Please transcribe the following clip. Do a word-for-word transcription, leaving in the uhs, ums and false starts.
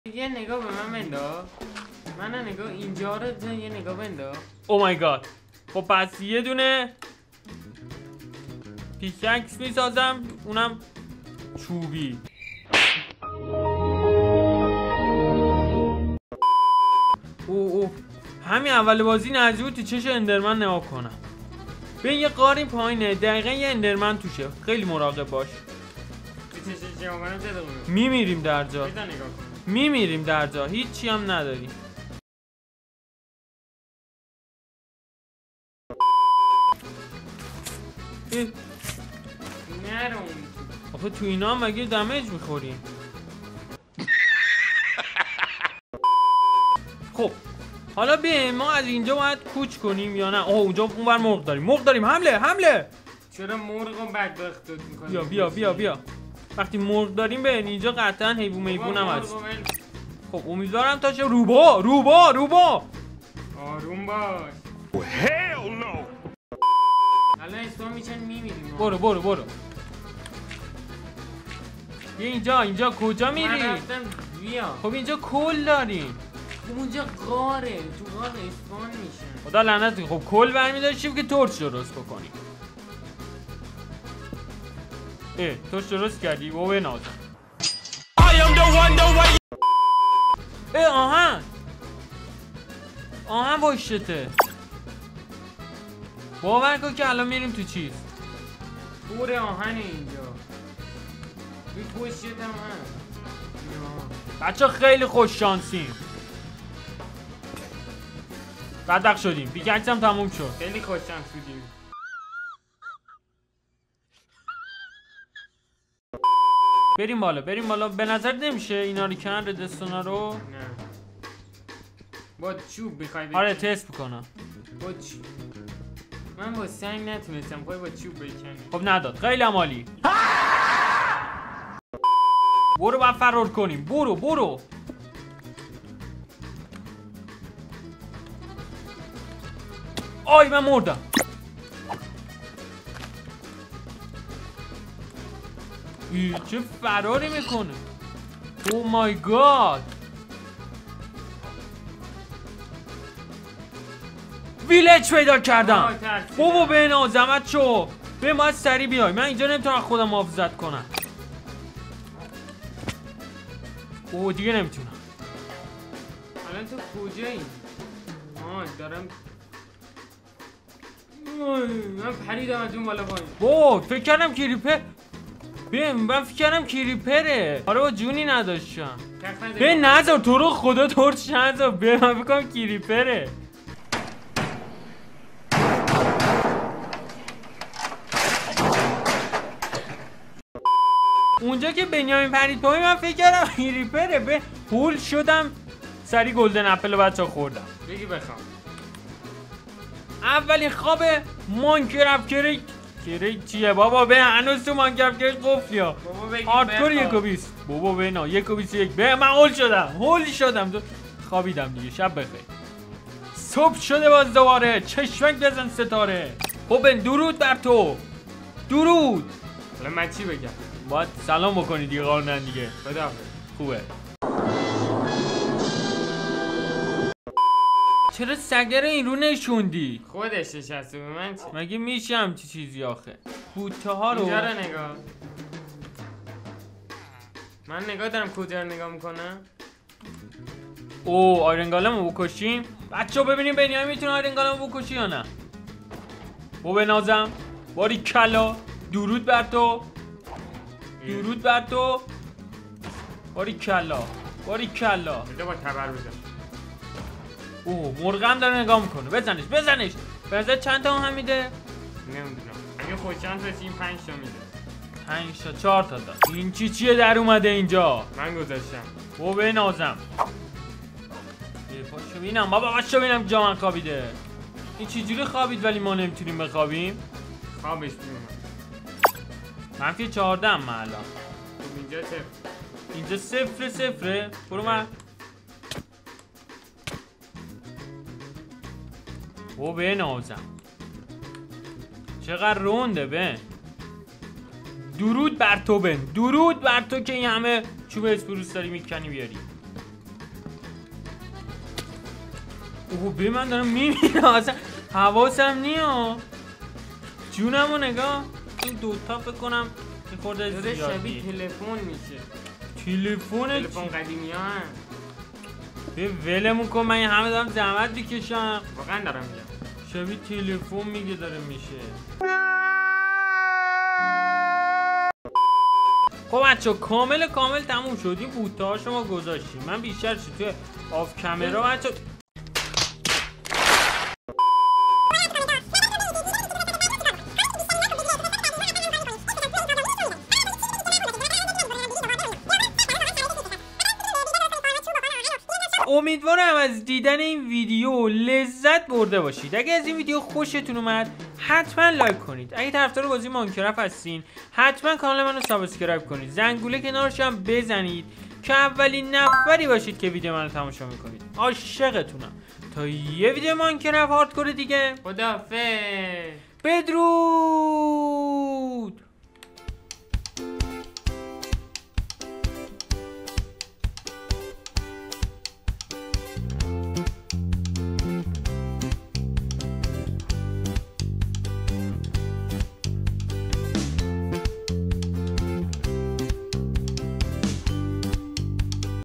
یه نگاه به من بنداز. من نگاه اینجا رو یه نگاه بنداز. او مای گاد. خب پس یه دونه پیککس میسازم، اونم چوبی. او او همین اول بازی نزدیک بود چش اندرمن نگاه کنم. به یه قاری پایینه، دقیقا یه اندرمن توشه، خیلی مراقب باش. میمیریم در جا، میمیریم در جا، هیچی هم نداریم. نرون آخه تو اینا هم مگه دمیج میخوریم؟ خب حالا بیا ما از اینجا باید کوچ کنیم یا نه؟ اوه اونجا اونور مرغ داریم، مرغ داریم، حمله حمله. چرا مرغ رو بدبخت میکنی؟ بیا بیا بیا بیا. وقتی مرغ داریم به اینجا قطعا حیوان میوون هم هست. خب امیدوارم تا چه روبا روبا روبا آروم باش. hell no. الان اسما میشن میمیریم. برو برو برو. بیا اینجا، اینجا کجا میری؟ من رفتم بیا. خب اینجا کل داریم. اونجا غاره، تو غار اسپان میشن. خدا لعنت. خب کل برمی داشتیم که تورچ درست بکنیم. اه تورچ درست کردی و به نازم. اه آهن آهن باشته. باور کن که الان میریم تو چیز. پور آهن اینجا. بی پوشت هم هست. بچه خیلی خوش شانسیم. بدبخت شدیم. پیککس هم تموم شد. خیلی خوش شانس بودیم. بریم بالا بریم بالا. به نظر نمیشه اینا رو کن ردستونا رو؟ نه با چوب بخوای بکنی. آره تست بکنم. با چوب. من با سنگ نتونستم، خواهی با چوب بکنی. خب نداد. خیلی عمالی. برو باید فرار کنیم. برو برو. آی من مردم. ای چه فراری میکنه. او مای گاد. ویلج پیدا کردم. بابا به نازمت شو. به ما سری بیای. من اینجا نمیتونم خودم محافظت کنم. او دیگه نمیتونم. الان تو کجایی؟ آه دارم. من پریدم از اون بالا پایین. او فکر کردم کریپر. بیم من فکر کردم کریپره. آره با جونی نداشتم. به نذار تو رو خدا تورچ نذار. به من فکر کنم کریپره. اونجا که بنیامین پرید پایین من فکر کردم کریپره. به هول شدم سری گلدن اپل بچه خوردم. بگی بخوام اولین خواب مانکرافت کریک کریک چیه بابا؟ به هنوز تو مانکرافت کریک قفل یا هاردکور یک و بیست. بابا به نه یک و بیست یک. به من هول شدم هول شدم تو خوابیدم دیگه. شب بخیر. صبح شده باز دوباره. چشمک بزن ستاره. خب درود بر تو. درود. حالا من چی بگم؟ باید سلام بکنی دیگه قانون دیگه. خدا خوبه. چرا سگر این رو نشوندی؟ خودش نشسته به من چی؟ مگه میشه همچی چیزی آخه؟ بوته ها رو اینجا رو نگاه. من نگاه دارم کجا رو نگاه میکنم. او آیرنگالم رو بکشیم؟ بچه ها ببینیم بنیامین میتونه آیرنگالم رو بکشی یا نه. او بنازم. باری کلا. درود بر تو. درود بر تو. باری کلا. باری کلا. بده با تبر بزن. اوه مرغم داره نگاه میکنه. بزنش بزنش. به نظر چند تا هم میده؟ نمیدونم. اگه خوششانس بشیم پنج تا میده. پنج تا چهار تا داد. این چی چیه در اومده اینجا؟ من گذاشتم. او به نازم. ای پاشو بینم بابا پاشو بینم جا من خوابیده. این چی جوری خوابید ولی ما نمیتونیم بخوابیم؟ خوابش میومد. منفی چهارده هم من الان. اینجا صفر. اینجا صفر صفره. برو من. او به نازم. چقدر رونده به. درود بر تو بن. درود بر تو که این همه چوب اسپروس داری میکنی بیاری. اوه به من دارم میمیرم اصلا حواسم نیا. جونمو نگاه. این دوتا فکر کنم این خورده داره زیادی شبیه تلفن میشه. تلفن تلفن قدیمی ها هم. به ولمون کن، من این همه دارم زحمت میکشم. واقعا دارم میگم شبیه تلفن میگه داره میشه. خب بچه کامل کامل تموم شد. این بوته ها شما گذاشتیم. من بیشتر شد توی آف کامرا بچه امیدوارم از دیدن این ویدیو لذت برده باشید. اگه از این ویدیو خوشتون اومد حتما لایک کنید. اگه طرفدار بازی ماینکرافت هستین حتما کانال منو سابسکرایب کنید. زنگوله کنارش هم بزنید که اولین نفری باشید که ویدیو منو تماشا میکنید. عاشقتونم. تا یه ویدیو ماینکرافت هاردکور دیگه. خداحافظ. بدرود.